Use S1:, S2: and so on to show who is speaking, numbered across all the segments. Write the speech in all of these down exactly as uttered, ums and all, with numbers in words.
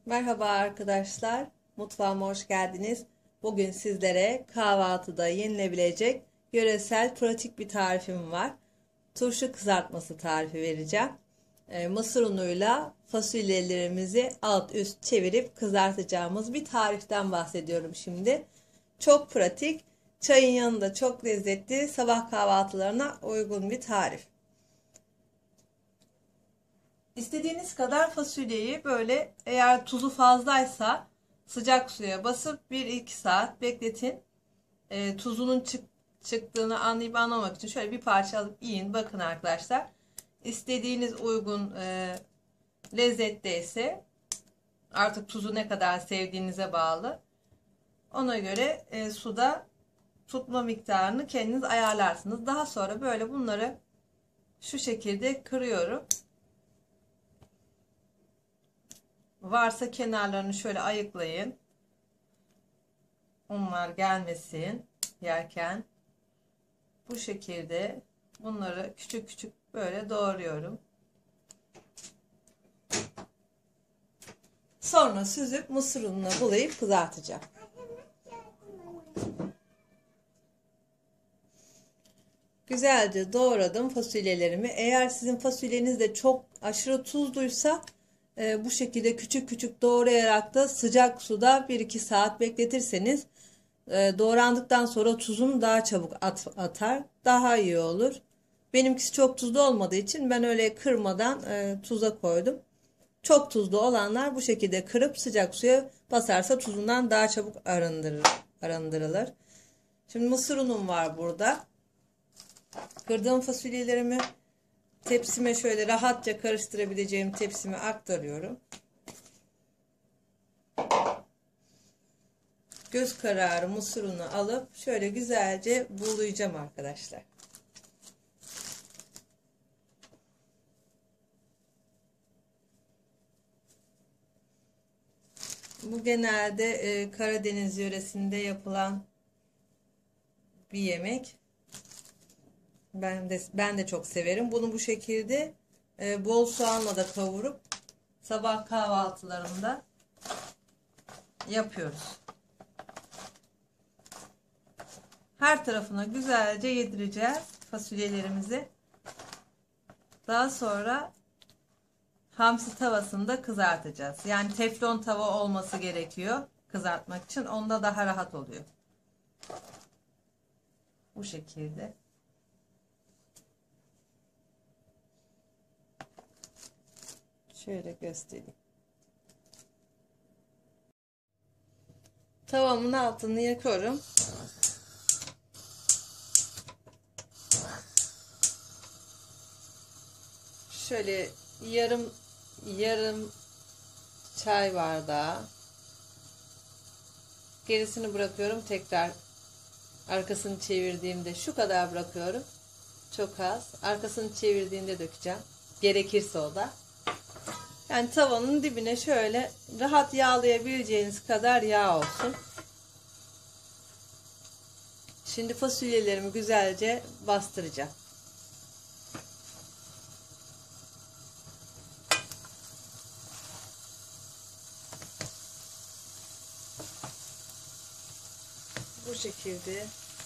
S1: Merhaba arkadaşlar, mutfağıma hoş geldiniz. Bugün sizlere kahvaltıda yenilebilecek yöresel pratik bir tarifim var. Turşu kızartması tarifi vereceğim. E, mısır unuyla fasulyelerimizi alt üst çevirip kızartacağımız bir tariften bahsediyorum şimdi. Çok pratik, çayın yanında çok lezzetli, sabah kahvaltılarına uygun bir tarif. İstediğiniz kadar fasulyeyi böyle, eğer tuzu fazlaysa sıcak suya basıp bir iki saat bekletin. E, tuzunun çık çıktığını anlayıp anlamak için şöyle bir parça alıp yiyin. Bakın arkadaşlar. İstediğiniz uygun e, lezzette ise artık tuzu ne kadar sevdiğinize bağlı. Ona göre e, suda tutma miktarını kendiniz ayarlarsınız. Daha sonra böyle bunları şu şekilde kırıyorum. Varsa kenarlarını şöyle ayıklayın. Onlar gelmesin yerken. Bu şekilde bunları küçük küçük böyle doğruyorum. Sonra süzüp mısır ununa bulayıp kızartacağım. Güzelce doğradım fasulyelerimi. Eğer sizin fasulyeniz de çok aşırı tuzluysa e, bu şekilde küçük küçük doğrayarak da sıcak suda bir iki saat bekletirseniz e, doğrandıktan sonra tuzunu daha çabuk at, atar. Daha iyi olur. Benimkisi çok tuzlu olmadığı için ben öyle kırmadan e, tuza koydum. Çok tuzlu olanlar bu şekilde kırıp sıcak suya basarsa tuzundan daha çabuk arındırır, arındırılır. Şimdi mısır unum var burada. Kırdığım fasulyelerimi tepsime şöyle rahatça karıştırabileceğim tepsime aktarıyorum. Göz kararı mısır unu alıp şöyle güzelce bulayacağım arkadaşlar. Bu genelde e, Karadeniz yöresinde yapılan bir yemek. Ben de ben de çok severim. Bunu bu şekilde e, bol soğanla da kavurup sabah kahvaltılarında yapıyoruz. Her tarafına güzelce yedireceğiz fasulyelerimizi. Daha sonra hamsi tavasında kızartacağız. Yani teflon tava olması gerekiyor kızartmak için. Onda daha rahat oluyor. Bu şekilde. Şöyle göstereyim. Tavamın altını yakıyorum. Şöyle yarım yarım çay bardağı. Gerisini bırakıyorum. Tekrar arkasını çevirdiğimde şu kadar bırakıyorum. Çok az. Arkasını çevirdiğinde dökeceğim. Gerekirse o da. Yani tavanın dibine şöyle rahat yağlayabileceğiniz kadar yağ olsun. Şimdi fasulyelerimi güzelce bastıracağım. Bu şekilde.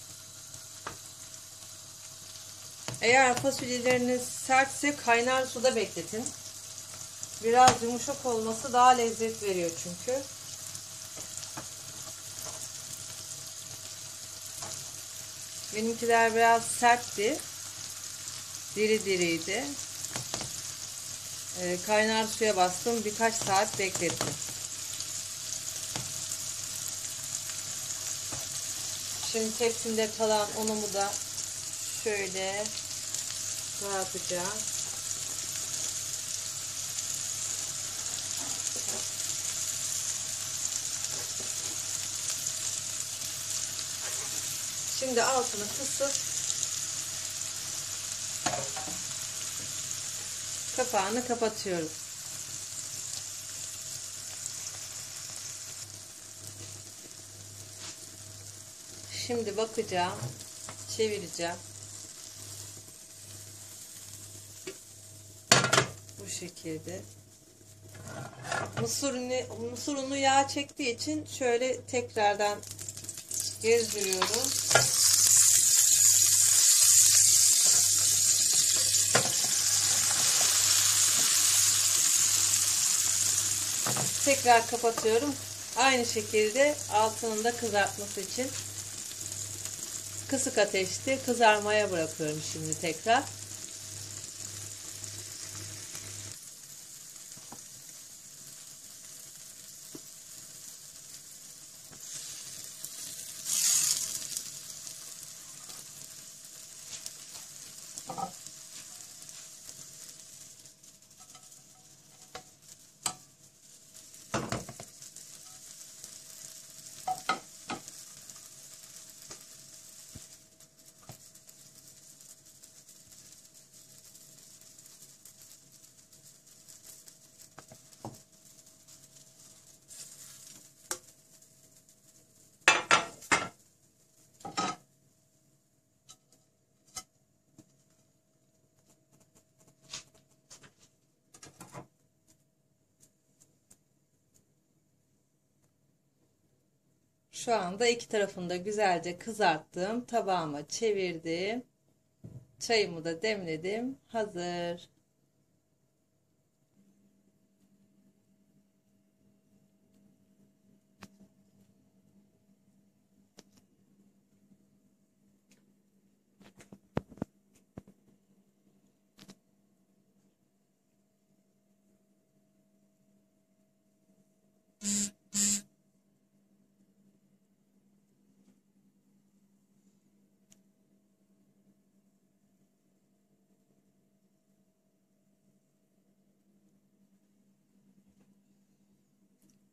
S1: Eğer fasulyeleriniz sertse kaynar suda bekletin. Biraz yumuşak olması daha lezzet veriyor çünkü. Benimkiler biraz sertti. Diri diriydi. Ee, kaynar suya bastım. Birkaç saat beklettim. Şimdi tepsimde kalan unumu da şöyle dağıtacağım. Şimdi altını kısıp kapağını kapatıyoruz. Şimdi bakacağım, çevireceğim. Bu şekilde. Mısır unu, mısır unu yağ çektiği için şöyle tekrardan gezdiriyorum. Tekrar kapatıyorum. Aynı şekilde altının da kızartması için kısık ateşte kızarmaya bırakıyorum şimdi tekrar. Şu anda iki tarafını da güzelce kızarttım. Tabağıma çevirdim. Çayımı da demledim. Hazır.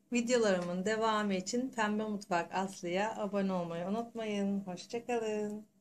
S1: Videolarımın devamı için Pembe Mutfak Aslı'ya abone olmayı unutmayın. Hoşça kalın.